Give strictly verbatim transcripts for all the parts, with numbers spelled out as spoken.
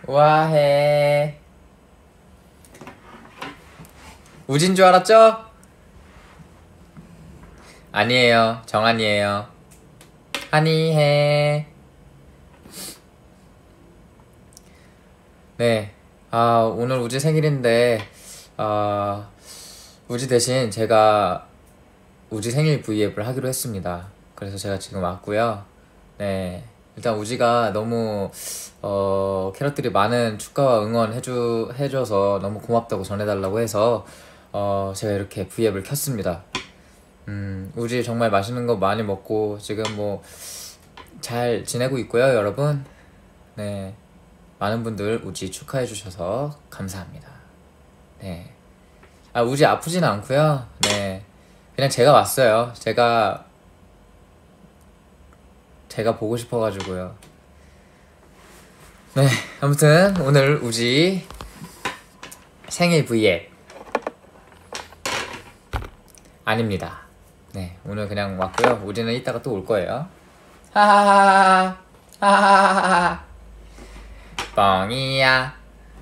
우아해. 우진 줄 알았죠? 아니에요. 정한이에요. 한이해. 네. 아, 오늘 우지 생일인데, 아, 우지 대신 제가 우지 생일 브이앱을 하기로 했습니다. 그래서 제가 지금 왔고요. 네. 일단 우지가 너무, 어, 캐럿들이 많은 축하와 응원 해주, 해줘서 너무 고맙다고 전해달라고 해서, 어, 제가 이렇게 브이앱을 켰습니다. 음, 우지 정말 맛있는 거 많이 먹고, 지금 뭐, 잘 지내고 있고요, 여러분. 네. 많은 분들 우지 축하해주셔서 감사합니다. 네. 아, 우지 아프진 않고요. 네. 그냥 제가 왔어요. 제가, 제가 보고 싶어가지고요. 네. 아무튼, 오늘 우지 생일 브이앱. 아닙니다. 네. 오늘 그냥 왔고요. 우지는 이따가 또 올 거예요. 하하하하. 하하하하. 뻥이야.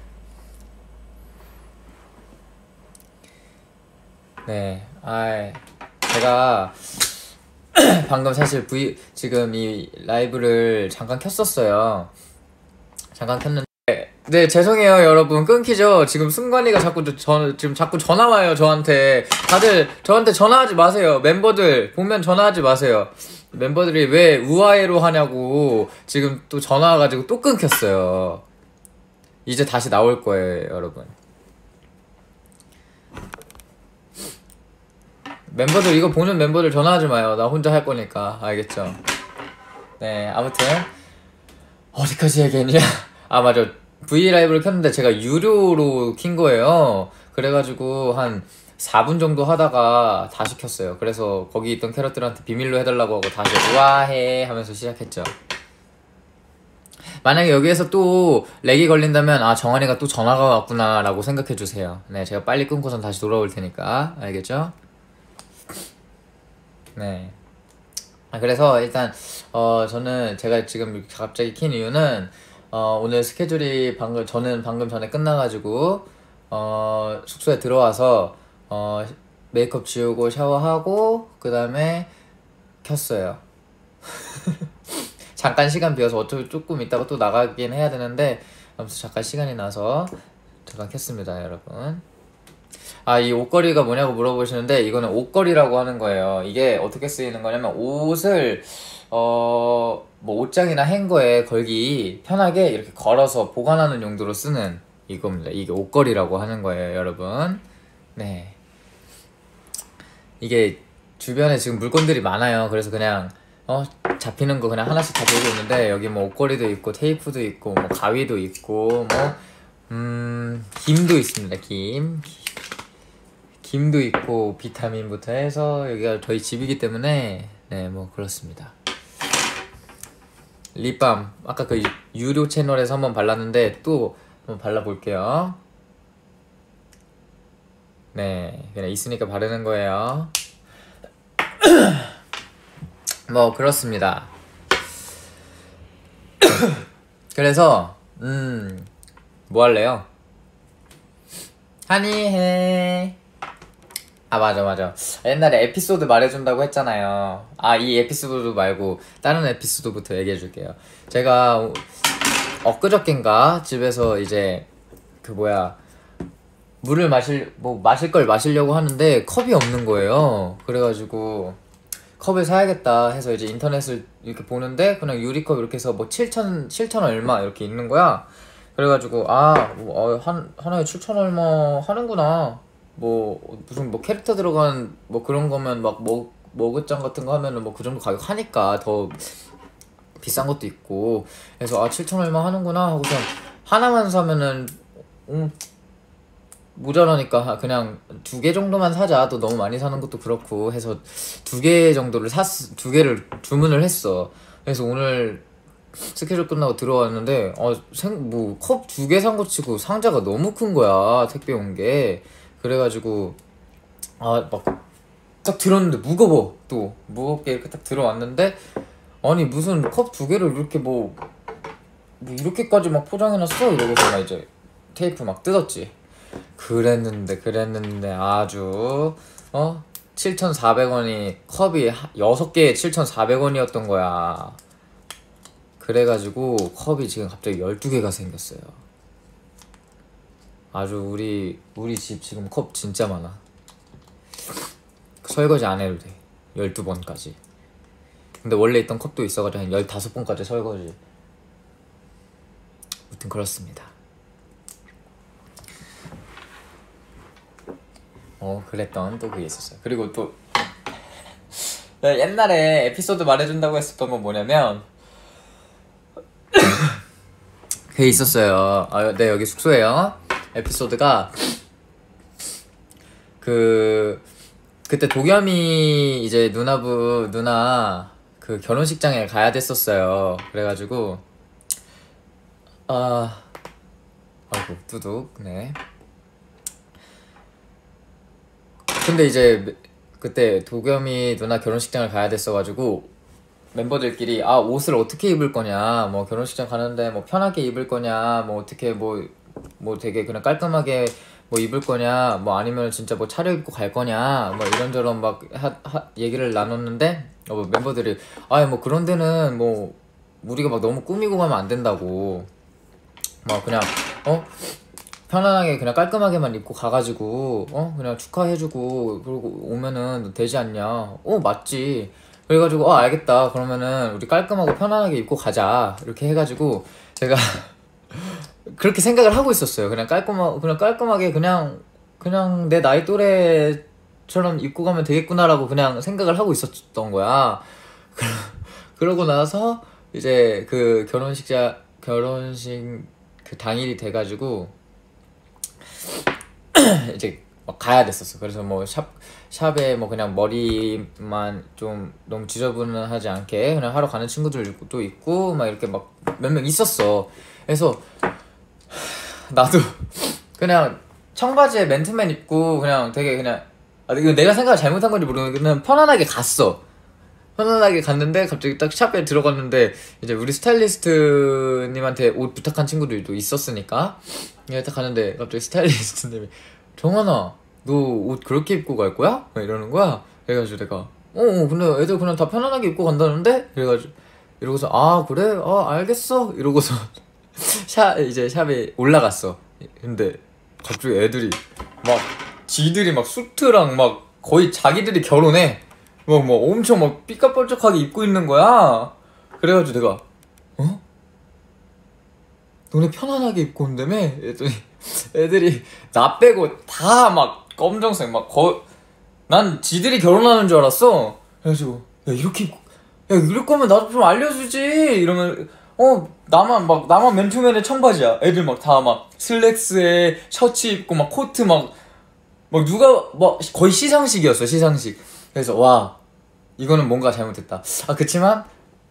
네, 아, 제가 방금 사실 V 지금 이 라이브를 잠깐 켰었어요. 잠깐 켰는데, 네, 죄송해요 여러분, 끊기죠. 지금 승관이가 자꾸 저, 지금 자꾸 전화 와요 저한테. 다들 저한테 전화하지 마세요. 멤버들 보면 전화하지 마세요. 멤버들이 왜 우아해로 하냐고 지금 또 전화 와가지고 또 끊겼어요. 이제 다시 나올 거예요 여러분. 멤버들, 이거 보는 멤버들 전화하지 마요. 나 혼자 할 거니까. 알겠죠? 네, 아무튼 어디까지 얘기했냐. 아, 맞아, 브이라이브를 켰는데 제가 유료로 킨 거예요. 그래가지고 한 사 분 정도 하다가 다시 켰어요. 그래서 거기 있던 캐럿들한테 비밀로 해달라고 하고 다시 우아해 하면서 시작했죠. 만약에 여기에서 또 렉이 걸린다면, 아, 정한이가 또 전화가 왔구나 라고 생각해주세요. 네, 제가 빨리 끊고선 다시 돌아올 테니까. 알겠죠? 네. 아, 그래서 일단 어 저는 제가 지금 갑자기 킨 이유는, 어 오늘 스케줄이 방금, 저는 방금 전에 끝나가지고 어 숙소에 들어와서 어 메이크업 지우고 샤워하고 그 다음에 켰어요. 잠깐 시간 비어서 어차피 조금 있다가 또 나가긴 해야 되는데, 아무튼 잠깐 시간이 나서 잠깐 켰습니다 여러분. 아, 이 옷걸이가 뭐냐고 물어보시는데, 이거는 옷걸이라고 하는 거예요. 이게 어떻게 쓰이는 거냐면, 옷을 어... 뭐 옷장이나 행거에 걸기 편하게 이렇게 걸어서 보관하는 용도로 쓰는 이겁니다. 이게 옷걸이라고 하는 거예요 여러분. 네, 이게 주변에 지금 물건들이 많아요. 그래서 그냥 어 잡히는 거 그냥 하나씩 다 들고 있는데, 여기 뭐 옷걸이도 있고 테이프도 있고 뭐 가위도 있고 뭐 음... 김도 있습니다. 김 김도 있고 비타민부터 해서, 여기가 저희 집이기 때문에 네, 뭐 그렇습니다. 립밤 아까 그 유료 채널에서 한번 발랐는데 또 한번 발라볼게요. 네, 그냥 있으니까 바르는 거예요. 뭐 그렇습니다. 그래서 음 뭐 할래요? 한이해. 아, 맞아 맞아, 옛날에 에피소드 말해준다고 했잖아요. 아, 이 에피소드 말고 다른 에피소드부터 얘기해줄게요. 제가 엊그저껜가 집에서 이제 그 뭐야 물을 마실 뭐 마실 걸 마시려고 하는데 컵이 없는 거예요. 그래가지고 컵을 사야겠다 해서 이제 인터넷을 이렇게 보는데, 그냥 유리컵 이렇게 해서 뭐 칠천 칠천 얼마 이렇게 있는 거야. 그래가지고 아, 뭐, 어, 한 하나에 칠천 얼마 하는구나. 뭐 무슨 뭐 캐릭터 들어간 뭐 그런 거면 막 뭐 머그잔 같은 거 하면은 뭐 그 정도 가격 하니까 더 비싼 것도 있고, 그래서 아, 칠천 얼마 하는구나 하고서 하나만 사면은 음, 모자라니까 그냥 두 개 정도만 사자. 또 너무 많이 사는 것도 그렇고 해서 두 개 정도를 샀, 두 개를 주문을 했어. 그래서 오늘 스케줄 끝나고 들어왔는데, 어, 생, 뭐, 컵 두 개 산 거 치고 상자가 너무 큰 거야, 택배 온 게. 그래가지고, 아, 막, 딱 들었는데 무거워. 또, 무겁게 이렇게 딱 들어왔는데, 아니, 무슨 컵 두 개를 이렇게 뭐, 뭐 이렇게까지 막 포장해놨어? 이러고서 막 이제 테이프 막 뜯었지. 그랬는데 그랬는데 아주 어? 칠천사백 원이 컵이 여섯 개에 칠천사백 원이었던 거야. 그래가지고 컵이 지금 갑자기 열두 개가 생겼어요. 아주 우리 우리 집 지금 컵 진짜 많아. 설거지 안 해도 돼. 열두 번까지. 근데 원래 있던 컵도 있어가지고 한 열다섯 번까지 설거지. 아무튼 그렇습니다. 어 그랬던 또 그게 있었어요. 그리고 또 옛날에 에피소드 말해준다고 했었던 건 뭐냐면 그게 있었어요. 아, 네 여기 숙소에요. 에피소드가 그 그때 도겸이 이제 누나부 누나 그 결혼식장에 가야 됐었어요. 그래가지고 아 아이고 뚜둑 네. 근데 이제 그때 도겸이 누나 결혼식장을 가야 됐어가지고 멤버들끼리 아 옷을 어떻게 입을 거냐 뭐 결혼식장 가는데 뭐 편하게 입을 거냐 뭐 어떻게 뭐 뭐 되게 그냥 깔끔하게 뭐 입을 거냐 뭐 아니면 진짜 뭐 차려입고 갈 거냐 뭐 이런저런 막 하, 하, 얘기를 나눴는데 어, 멤버들이 아 뭐 그런 데는 뭐 우리가 막 너무 꾸미고 가면 안 된다고 막 그냥 어 편안하게 그냥 깔끔하게만 입고 가가지고 어 그냥 축하해주고 그러고 오면은 되지 않냐. 어 맞지. 그래가지고 어 알겠다 그러면은 우리 깔끔하고 편안하게 입고 가자 이렇게 해가지고 제가 그렇게 생각을 하고 있었어요. 그냥 깔끔하 그냥 깔끔하게 그냥 그냥 내 나이 또래처럼 입고 가면 되겠구나라고 그냥 생각을 하고 있었던 거야. 그러고 나서 이제 그 결혼식자 결혼식 그 당일이 돼가지고 이제 막 가야 됐었어. 그래서 뭐 샵 샵에 뭐 그냥 머리만 좀 너무 지저분하지 않게 그냥 하러 가는 친구들도 있고 막 이렇게 막 몇 명 있었어. 그래서 나도 그냥 청바지에 맨투맨 입고 그냥 되게 그냥 아 이거 내가 생각을 잘못한 건지 모르겠는데 그냥 편안하게 갔어. 편안하게 갔는데 갑자기 딱 샵에 들어갔는데 이제 우리 스타일리스트님한테 옷 부탁한 친구들도 있었으니까 내가 딱 가는데 갑자기 스타일리스트님이 정환아 너 옷 그렇게 입고 갈 거야? 막 이러는 거야. 그래가지고 내가 어, 어 근데 애들 그냥 다 편안하게 입고 간다는데? 그래가지고 이러고서 아 그래? 아 알겠어 이러고서 샵 이제 샵에 올라갔어. 근데 갑자기 애들이 막 지들이 막 수트랑 막 거의 자기들이 결혼해 막, 막 엄청 막 삐까뻔쩍하게 입고 있는 거야. 그래가지고 내가 어? 너네 편안하게 입고 온다며? 했더니 애들이 나 빼고 다 막 검정색 막 거... 난 지들이 결혼하는 줄 알았어. 그래가지고 야 이렇게 입고 야 이럴 거면 나도 좀 알려주지 이러면 어 나만 막 나만 맨투맨에 청바지야. 애들 막 다 막 슬랙스에 셔츠 입고 막 코트 막 막 누가 막 거의 시상식이었어 시상식. 그래서 와 이거는 뭔가 잘못됐다. 아 그치만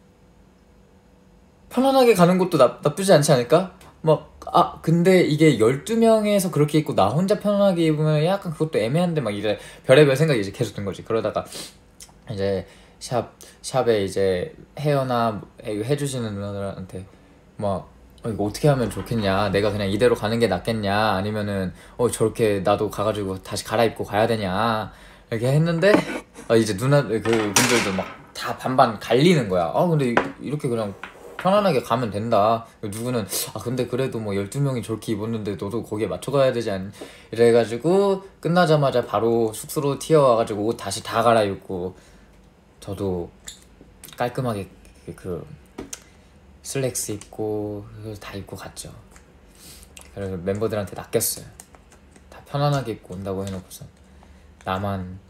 편안하게 가는 것도 나, 나쁘지 않지 않을까? 막 아 근데 이게 열두 명에서 그렇게 입고 나 혼자 편안하게 입으면 약간 그것도 애매한데 막 이제 별의별 생각이 이제 계속 든 거지. 그러다가 이제 샵 샵에 이제 헤어나 해주시는 누나들한테 막 어, 이거 어떻게 하면 좋겠냐, 내가 그냥 이대로 가는 게 낫겠냐, 아니면은 어 저렇게 나도 가가지고 다시 갈아입고 가야 되냐 이렇게 했는데 어, 이제 누나 그 분들도 막 다 반반 갈리는 거야. 아 근데 이렇게 그냥 편안하게 가면 된다. 누구는 아 근데 그래도 뭐 열두 명이 저렇게 입었는데 너도 거기에 맞춰가야 되지 않니? 이래가지고 끝나자마자 바로 숙소로 튀어와가지고 옷 다시 다 갈아입고 저도 깔끔하게 그 슬랙스 입고 다 입고 갔죠. 그래서 멤버들한테 낚였어요. 다 편안하게 입고 온다고 해놓고서 나만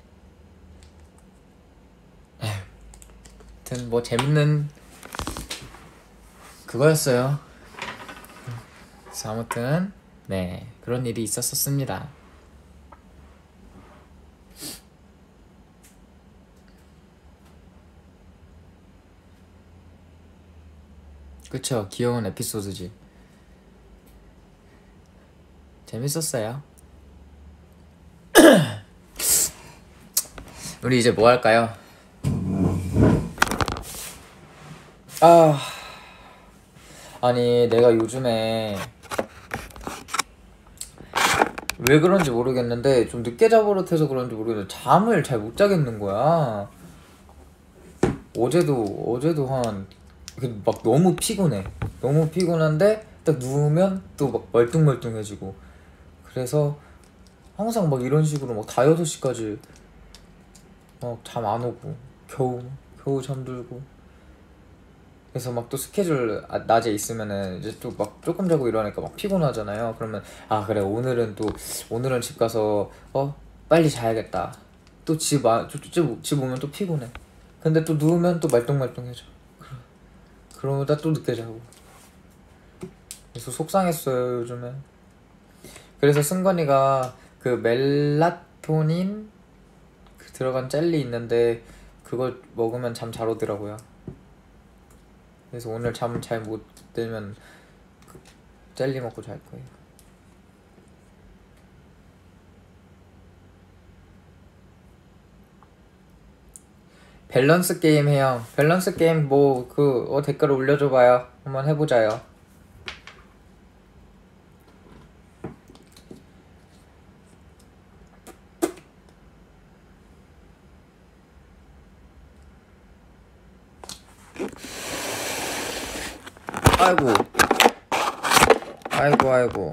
에휴, 하여튼 뭐 재밌는 그거였어요. 그래서 아무튼 네 그런 일이 있었었습니다. 그쵸, 귀여운 에피소드지. 재밌었어요. 우리 이제 뭐 할까요? 아, 아니 내가 요즘에 왜 그런지 모르겠는데 좀 늦게 자버릇해서 그런지 모르겠는데 잠을 잘 못 자겠는 거야. 어제도 어제도 한 막 너무 피곤해. 너무 피곤한데 딱 누우면 또 막 멀뚱멀뚱해지고. 그래서 항상 막 이런 식으로 막 다 여섯 시까지 막 잠 안 오고 겨우 겨우 잠들고. 그래서 막 또 스케줄 아, 낮에 있으면은 이제 또 막 조금 자고 일어나니까 막 피곤하잖아요. 그러면 아 그래 오늘은 또 오늘은 집 가서 어 빨리 자야겠다. 또 집 아, 집, 집 오면 또 피곤해. 근데 또 누우면 또 말똥말똥해져. 그러다 또 늦게 자고. 그래서 속상했어요 요즘에. 그래서 승관이가 그 멜라토닌 그 들어간 젤리 있는데 그걸 먹으면 잠 잘 오더라고요. 그래서 오늘 잠 잘 못 들면 그 젤리 먹고 잘 거예요. 밸런스 게임 해요. 밸런스 게임 뭐 그 어, 댓글 올려줘봐요. 한번 해보자요. 아이고 아이고 아이고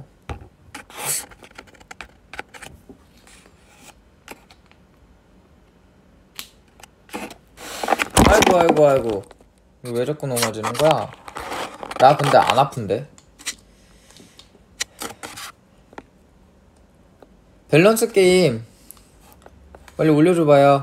아이고 아이고 아이고 이거 왜 자꾸 넘어지는 거야? 나 근데 안 아픈데? 밸런스 게임 빨리 올려줘봐요.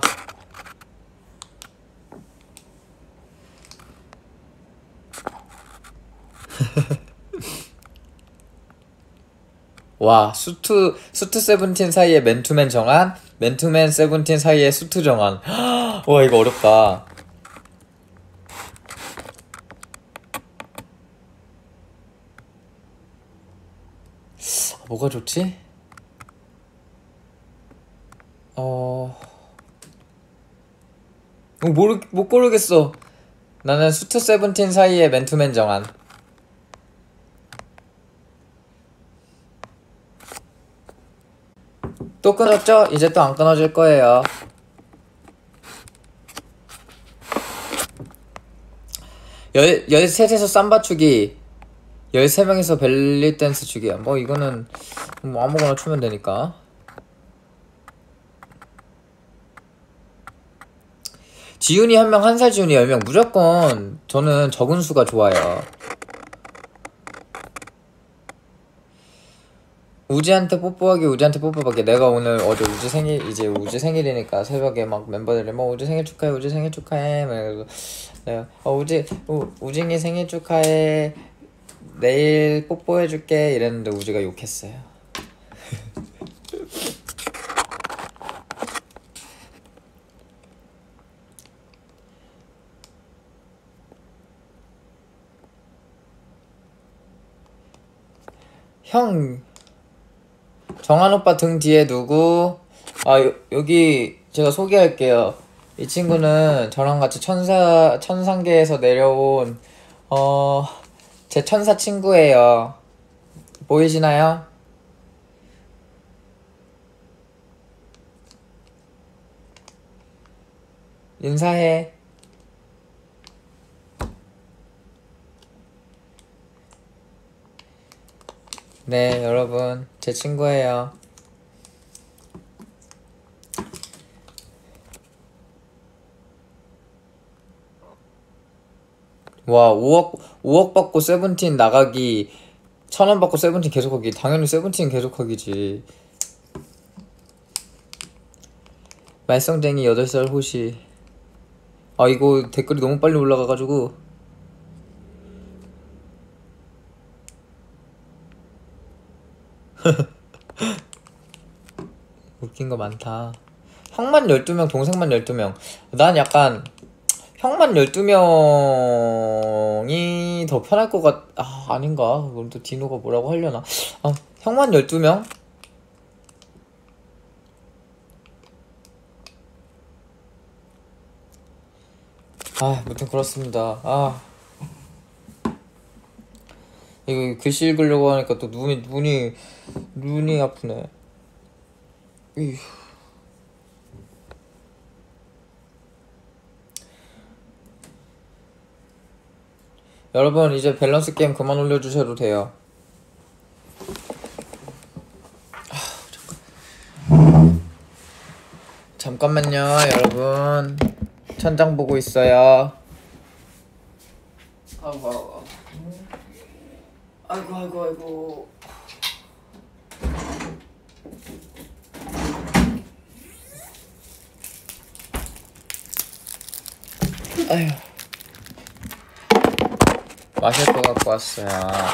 와 수트 수트 세븐틴 사이에 맨투맨 정한, 맨투맨 세븐틴 사이에 수트 정한. 와 이거 어렵다. 뭐가 좋지? 어... 어, 모르, 못 고르겠어. 나는 수트 세븐틴 사이에 맨투맨 정한. 또 끊었죠? 이제 또 안 끊어질 거예요. 열, 열셋에서 쌈바 추기, 열세 명에서 벨리 댄스 추기야. 뭐 이거는 뭐 아무거나 추면 되니까. 지훈이 한 명, 한 살 지훈이 열 명. 무조건 저는 적은 수가 좋아요. 우지한테 뽀뽀하기, 우지한테 뽀뽀하기. 내가 오늘 어제 우지 생일, 이제 우지 생일이니까 새벽에 막 멤버들이 뭐 우지 생일 축하해, 우지 생일 축하해. 그래서 내가 어 우지, 우, 우징이 생일 축하해. 내일 뽀뽀해줄게 이랬는데 우지가 욕했어요. 형 정한 오빠 등 뒤에 누구? 아 요, 여기 제가 소개할게요. 이 친구는 저랑 같이 천사 천상계에서 내려온 어 제 천사 친구예요. 보이시나요? 인사해. 네 여러분 제 친구예요. 와 오억 오억 받고 세븐틴 나가기, 천원 받고 세븐틴 계속하기. 당연히 세븐틴 계속하기지. 말썽쟁이 여덟 살 호시. 아 이거 댓글이 너무 빨리 올라가가지고 웃긴 거 많다. 형만 열두 명, 동생만 열두 명. 난 약간 형만 열두 명이 더 편할 것 같... 아 아닌가? 그럼 또 디노가 뭐라고 하려나? 아 형만 열두 명? 아 무튼 그렇습니다. 아 이거 글씨 읽으려고 하니까 또 눈이 눈이 눈이 아프네. 이휴. 여러분 이제 밸런스 게임 그만 올려주셔도 돼요. 잠깐만요 여러분, 천장 보고 있어요. 아이고 아이고 아이고 아이고 아휴, 마실 거 갖고 왔어요.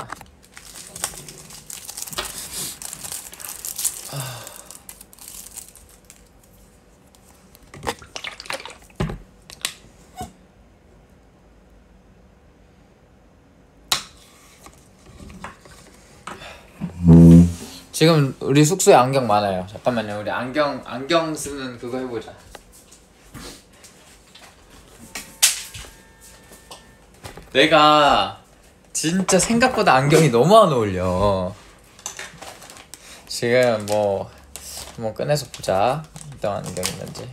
지금 우리 숙소에 안경 많아요. 잠깐만요. 우리 안경 안경 쓰는 그거 해보자. 내가 진짜 생각보다 안경이 너무 안 어울려. 지금 뭐 한번 꺼내서 보자. 어떤 안경 있는지.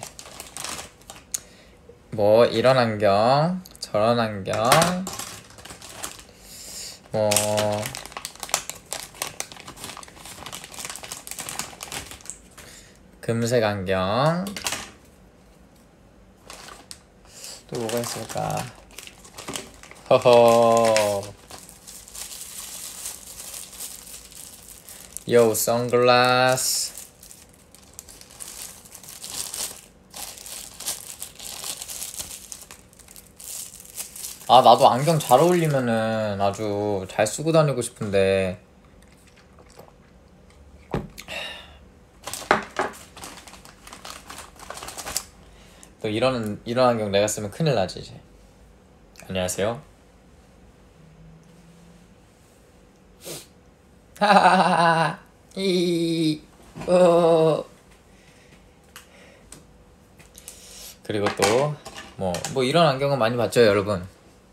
뭐 이런 안경, 저런 안경, 뭐 금색 안경. 또 뭐가 있을까? 허허. 요 선글라스. 아 나도 안경 잘 어울리면은 아주 잘 쓰고 다니고 싶은데 또 이런 이런 안경 내가 쓰면 큰일 나지 이제. 안녕하세요. 하하하하. 이. 어. 그리고 또 뭐 뭐 이런 안경은 많이 봤죠 여러분.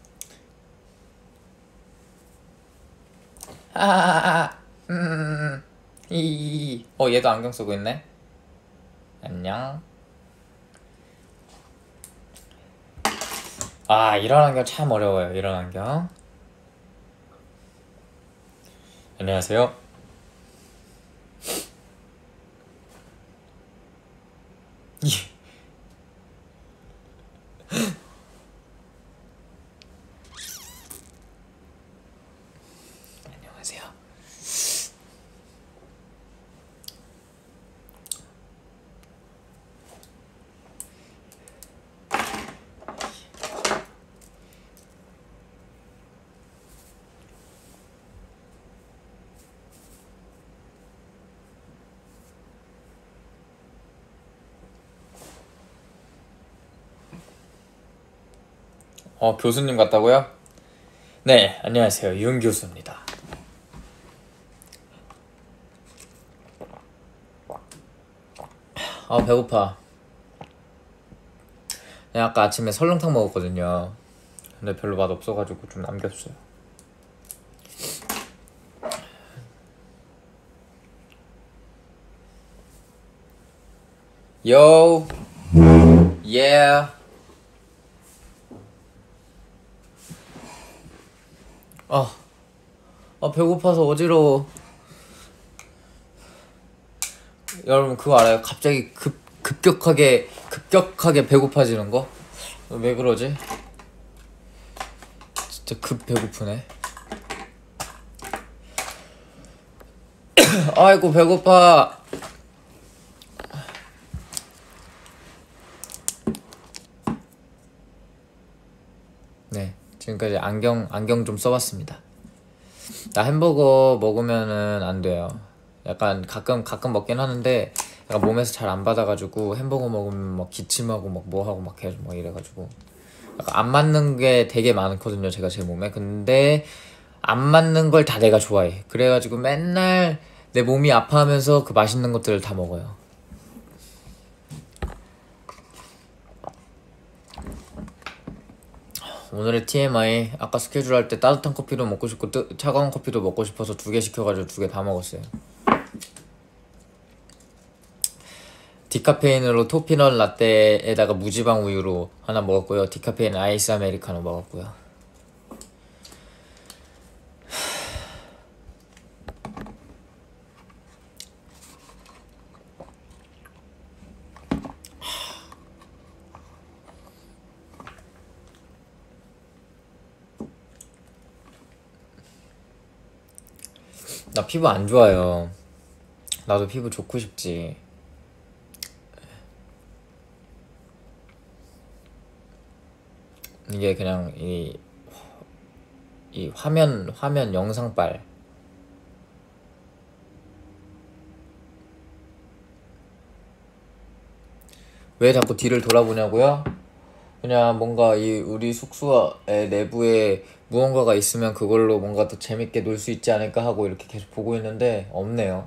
하하하하. 음. 이. 어 얘도 안경 쓰고 있네. 안녕. 아 이런 안경 참 어려워요. 이런 안경. 안녕하세요. 안녕하세요. 어 교수님 같다고요? 네 안녕하세요 윤 교수입니다. 아 배고파. 그냥 아까 아침에 설렁탕 먹었거든요. 근데 별로 맛 없어가지고 좀 남겼어요. Yo, yeah. 아, 아 배고파서 어지러워. 여러분 그거 알아요? 갑자기 급 급격하게 급격하게 배고파지는 거? 왜 그러지? 진짜 급 배고프네. 아이고 배고파. 네, 지금까지 안경 안경 좀 써봤습니다. 나 햄버거 먹으면은 안 돼요. 약간 가끔 가끔 먹긴 하는데 약간 몸에서 잘 안 받아가지고 햄버거 먹으면 막 기침하고 막 뭐하고 막 계속 막 이래가지고 약간 안 맞는 게 되게 많거든요. 제가 제 몸에. 근데 안 맞는 걸 다 내가 좋아해. 그래가지고 맨날 내 몸이 아파하면서 그 맛있는 것들을 다 먹어요. 오늘의 티엠아이, 아까 스케줄 할 때 따뜻한 커피도 먹고 싶고 뜨, 차가운 커피도 먹고 싶어서 두 개 시켜가지고 두 개 다 먹었어요. 디카페인으로 토피넛 라떼에다가 무지방 우유로 하나 먹었고요. 디카페인 아이스 아메리카노 먹었고요. 나 피부 안 좋아요. 나도 피부 좋고 싶지. 이게 그냥 이, 이 화면 화면 영상빨. 왜 자꾸 뒤를 돌아보냐고요? 그냥 뭔가 이 우리 숙소의 내부에 무언가가 있으면 그걸로 뭔가 더 재밌게 놀 수 있지 않을까 하고 이렇게 계속 보고 있는데 없네요.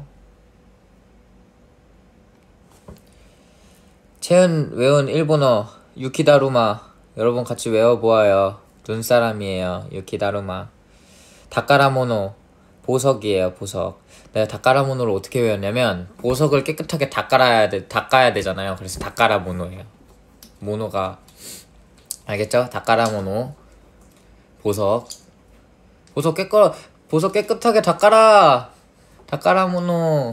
채은 외운 일본어 유키다루마 여러분 같이 외워보아요. 눈사람이에요. 유키다루마. 다카라모노 보석이에요. 보석. 내가 다카라모노를 어떻게 외웠냐면 보석을 깨끗하게 닦아야 돼, 닦아야 되잖아요. 그래서 다카라모노예요. 모노가 알겠죠? 다카라모노 보석. 보석 깨끗 보석 깨끗하게 닦아라. 다카라모노.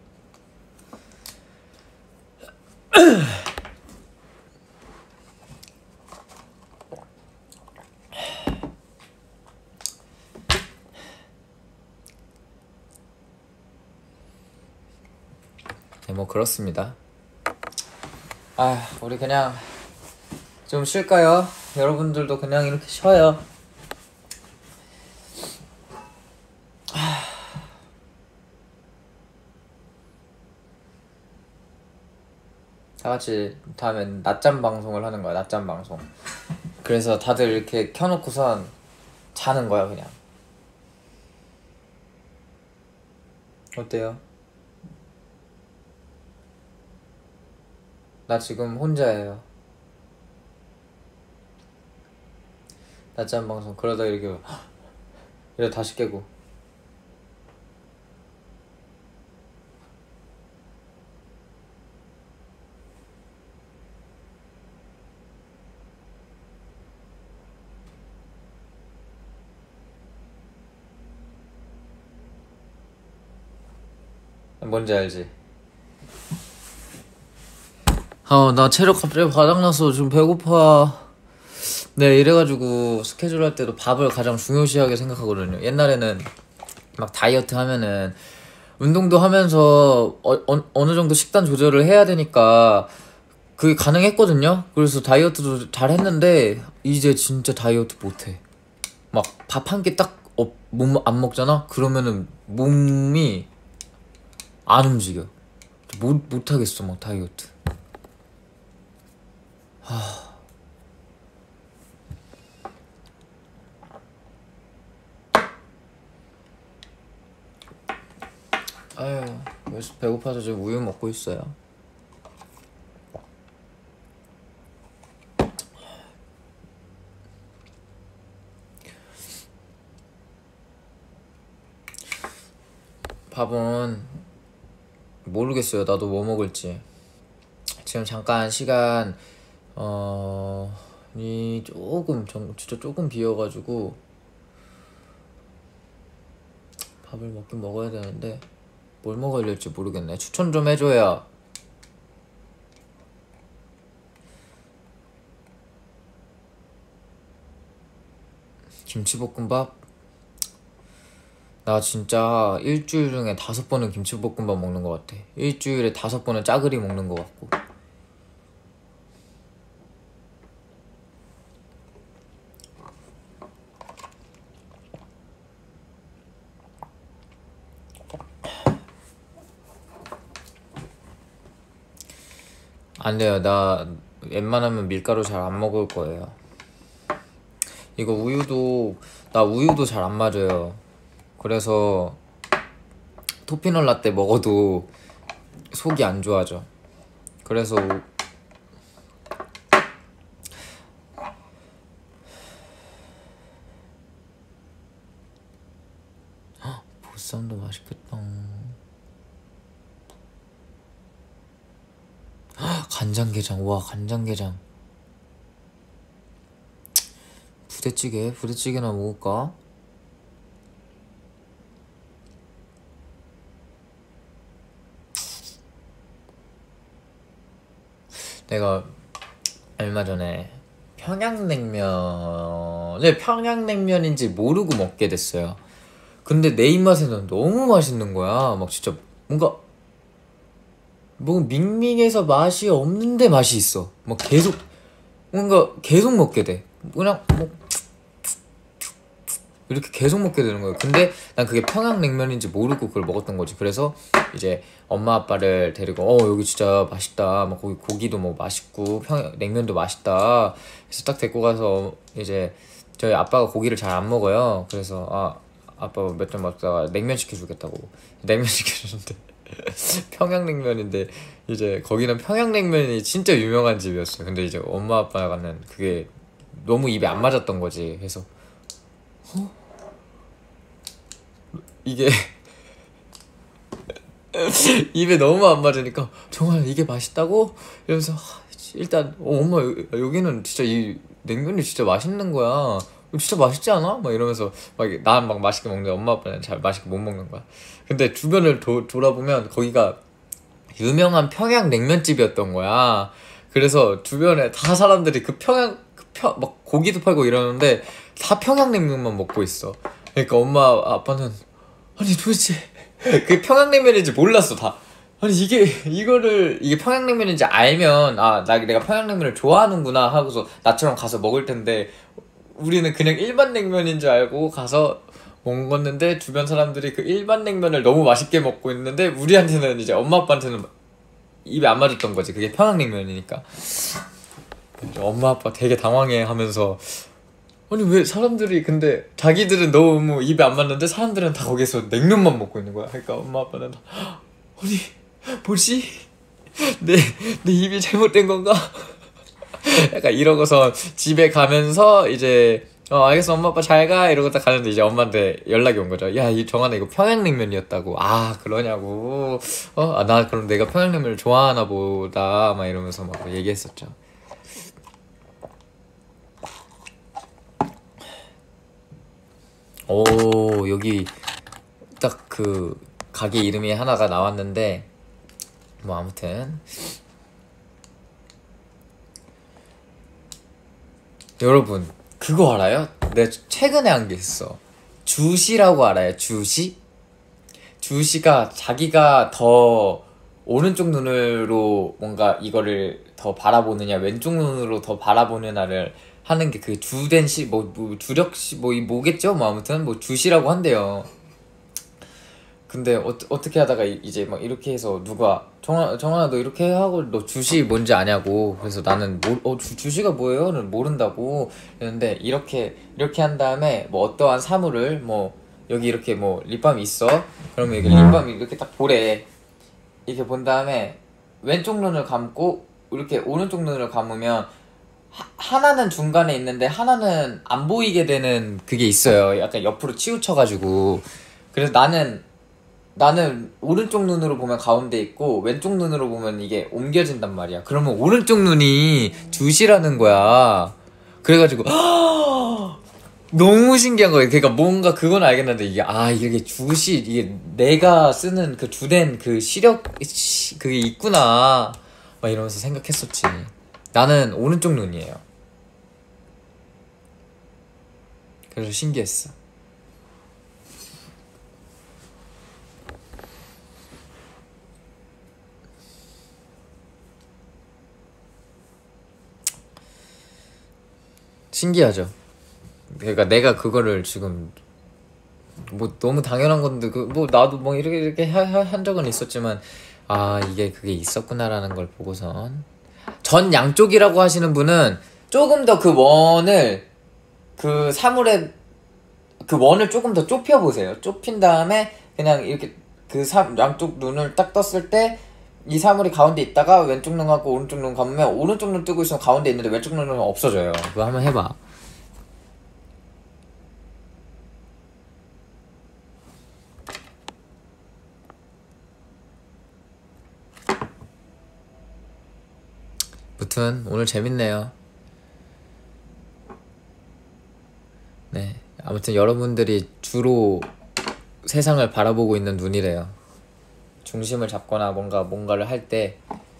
네, 뭐 그렇습니다. 아, 우리 그냥 좀 쉴까요? 여러분들도 그냥 이렇게 쉬어요. 다같이 다음엔 낮잠 방송을 하는 거야. 낮잠 방송. 그래서 다들 이렇게 켜놓고선 자는 거야 그냥. 어때요? 나 지금 혼자예요. 낮잠 방송 그러다 이렇게 이래 다시 깨고. 뭔지 알지? 아, 나 체력 갑자기 바닥났어. 지금 배고파. 네, 이래가지고 스케줄 할 때도 밥을 가장 중요시하게 생각하거든요. 옛날에는 막 다이어트 하면은 운동도 하면서 어, 어, 어느 정도 식단 조절을 해야 되니까 그게 가능했거든요. 그래서 다이어트도 잘 했는데 이제 진짜 다이어트 못해. 막 밥 한 끼 딱 못 안 먹잖아? 그러면은 몸이 안 움직여. 못, 못하겠어 막 다이어트. 하... 아유, 배고파서 지금 우유 먹고 있어요. 밥은 모르겠어요. 나도 뭐 먹을지. 지금 잠깐 시간 어... 이 조금 정, 진짜 조금 비어가지고 밥을 먹긴 먹어야 되는데 뭘 먹어야 될지 모르겠네. 추천 좀 해줘요. 김치볶음밥? 나 진짜 일주일 중에 다섯 번은 김치볶음밥 먹는 것 같아. 일주일에 다섯 번은 짜글이 먹는 것 같고. 안 돼요. 나 웬만하면 밀가루 잘 안 먹을 거예요. 이거 우유도 나 우유도 잘 안 맞아요. 그래서 토피넛 라떼 먹어도 속이 안 좋아져. 그래서 보쌈도 맛있겠다. 헉, 간장게장. 와, 간장게장. 부대찌개? 부대찌개나 먹을까? 내가 얼마 전에 평양냉면을 평양냉면인지 모르고 먹게 됐어요. 근데 내 입맛에는 너무 맛있는 거야. 막 진짜 뭔가 뭐 밍밍해서 맛이 없는데 맛이 있어. 막 계속 뭔가 계속 먹게 돼. 그냥 뭐 이렇게 계속 먹게 되는 거예요. 근데 난 그게 평양냉면인지 모르고 그걸 먹었던 거지. 그래서 이제 엄마 아빠를 데리고 어 여기 진짜 맛있다. 막 거기 고기도 뭐 맛있고 평양 냉면도 맛있다. 그래서 딱 데리고 가서 이제 저희 아빠가 고기를 잘 안 먹어요. 그래서 아 아빠 몇 점 먹다가 냉면 시켜주겠다고 냉면 시켜주는데 평양냉면인데 이제 거기는 평양냉면이 진짜 유명한 집이었어요. 근데 이제 엄마 아빠가는 그게 너무 입에 안 맞았던 거지. 그래서 어? 이게 입에 너무 안 맞으니까 정말 이게 맛있다고? 이러면서 일단 어, 엄마 여기는 진짜 이 냉면이 진짜 맛있는 거야. 진짜 맛있지 않아? 막 이러면서 막 난 막 맛있게 먹는데 엄마 아빠는 잘 맛있게 못 먹는 거야. 근데 주변을 도, 돌아보면 거기가 유명한 평양 냉면집이었던 거야. 그래서 주변에 다 사람들이 그 평양 그 평, 막 고기도 팔고 이러는데 다 평양냉면만 먹고 있어. 그러니까 엄마 아빠는 아니 도대체 그게 평양냉면인지 몰랐어 다. 아니 이게 이거를 이게 평양냉면인지 알면 아 나 내가 평양냉면을 좋아하는구나 하고서 나처럼 가서 먹을 텐데 우리는 그냥 일반 냉면인 줄 알고 가서 먹었는데 주변 사람들이 그 일반 냉면을 너무 맛있게 먹고 있는데 우리한테는 이제 엄마 아빠한테는 입에 안 맞았던 거지. 그게 평양냉면이니까. 엄마 아빠 되게 당황해 하면서 아니 왜 사람들이 근데 자기들은 너무 입에 안 맞는데 사람들은 다 거기서 냉면만 먹고 있는 거야. 그러니까 엄마 아빠는 아니 뭐지? 내, 내 입이 잘못된 건가? 약간 이러고서 집에 가면서 이제 어 알겠어 엄마 아빠 잘 가 이러고 딱 가는데 이제 엄마한테 연락이 온 거죠. 야 이 정한아 이거 평양냉면이었다고. 아 그러냐고. 어 아 나 그럼 내가 평양냉면을 좋아하나 보다 막 이러면서 막 얘기했었죠. 오 여기 딱 그 가게 이름이 하나가 나왔는데 뭐 아무튼 여러분 그거 알아요? 내가 최근에 한 게 있어. 주시라고 알아요? 주시? 주시가 자기가 더 오른쪽 눈으로 뭔가 이거를 더 바라보느냐 왼쪽 눈으로 더 바라보느냐를 하는 게 그 주된 시, 뭐, 뭐 주력시, 뭐, 이 뭐겠죠? 뭐 아무튼 뭐 주시라고 한대요. 근데 어, 어떻게 하다가 이제 막 이렇게 해서 누가 정아, 정아 너 이렇게 하고 너 주시 뭔지 아냐고. 그래서 나는 뭐, 어, 주, 주시가 뭐예요?는 모른다고 했는데 이렇게 이렇게 한 다음에 뭐 어떠한 사물을 뭐 여기 이렇게 뭐 립밤이 있어. 그러면 이게 립밤이 이렇게 딱 보래. 이렇게 본 다음에 왼쪽 눈을 감고 이렇게 오른쪽 눈을 감으면 하, 하나는 중간에 있는데 하나는 안 보이게 되는 그게 있어요. 약간 옆으로 치우쳐가지고. 그래서 나는 나는 오른쪽 눈으로 보면 가운데 있고 왼쪽 눈으로 보면 이게 옮겨진단 말이야. 그러면 오른쪽 눈이 주시라는 거야. 그래가지고 너무 신기한 거예요. 그러니까 뭔가 그건 알겠는데 이게 아 이게 주시 이게 내가 쓰는 그 주된 그 시력 시, 그게 있구나 막 이러면서 생각했었지. 나는 오른쪽 눈이에요. 그래서 신기했어. 신기하죠. 그러니까 내가 그거를 지금 뭐 너무 당연한 건데 그 뭐 나도 뭐 이렇게 이렇게 하, 하, 한 적은 있었지만 아 이게 그게 있었구나라는 걸 보고선 전 양쪽이라고 하시는 분은 조금 더 그 원을 그 사물의 그 원을 조금 더 좁혀 보세요. 좁힌 다음에 그냥 이렇게 그 사, 양쪽 눈을 딱 떴을 때 이 사물이 가운데 있다가 왼쪽 눈 감고 오른쪽 눈 감으면 오른쪽 눈 뜨고 있으면 가운데 있는데 왼쪽 눈은 없어져요. 그거 한번 해봐. 아무튼 오늘 재밌네요. 네, 아무튼 여러분들이 주로 세상을 바라보고 있는 눈이래요. 중심을 잡거나 뭔가 뭔가를 할 때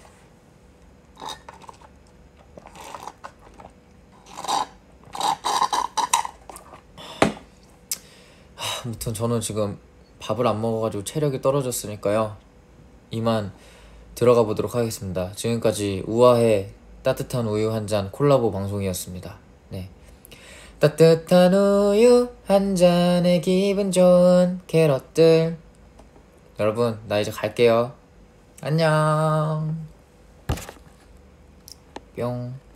아무튼 저는 지금 밥을 안 먹어가지고 체력이 떨어졌으니까요, 이만 들어가 보도록 하겠습니다. 지금까지 우아해 따뜻한 우유 한 잔 콜라보 방송이었습니다. 네, 따뜻한 우유 한 잔에 기분 좋은 캐럿들. 여러분, 나 이제 갈게요. 안녕. 뿅.